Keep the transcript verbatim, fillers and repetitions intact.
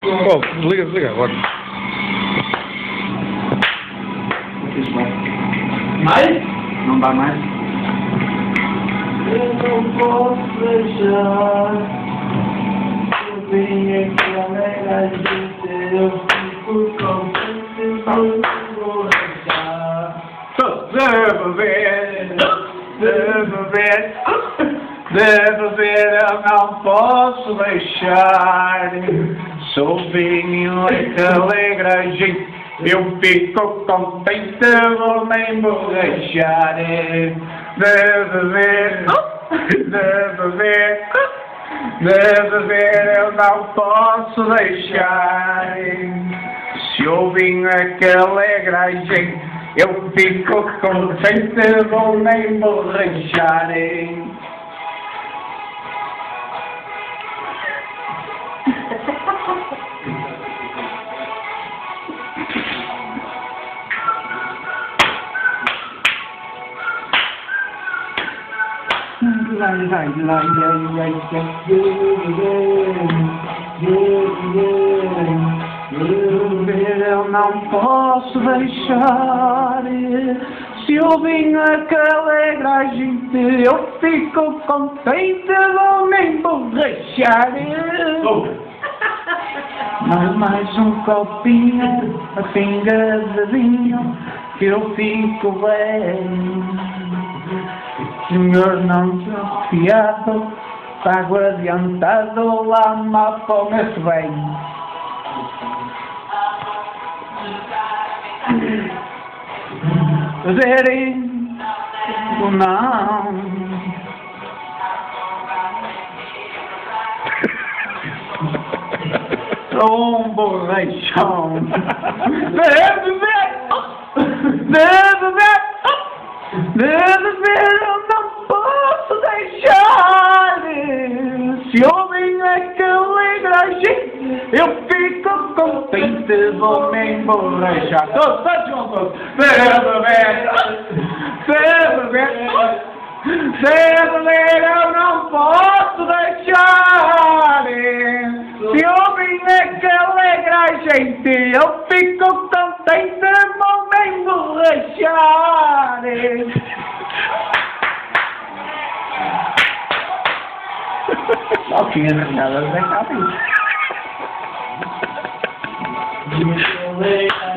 Oh, desliga, desliga agora. Mais? Não dá mais? Eu não posso deixar. Eu vim aqui a negar de eu fico contente por vou deixar. Devo ver, devo ver, devo ver, eu não posso deixar. Sou vinho que alegra a gente, eu fico contente, vou me emborrachar. Devo ver, devo ver, devo ver, eu não posso deixar. Se o vinho é que alegra a gente, eu fico contente, vou me emborrachar. Lai, lai, lai, lai, lai, eu não posso deixar. Se o vinho é que alegra a gente, eu fico contente, vou me emborrachar. Mais, mais um copinho, a pinga de vinho, que eu fico bem. Senhor, não estou fiado, pago adiantado, lá má fome-se bem. Verem o não. Sou um borrachão. Deve ver, deve ver, deve ver, eu não posso deixar. Se o vinho é que alegra a gente, eu fico contente, vou me emborrachar. Todos, todos juntos. Deve ver, deve ver, deve ver, eu não posso deixar. Se o vinho é que alegra a gente, eu fico contente, vou me emborrachar. Só tinha nada a ver com a vida.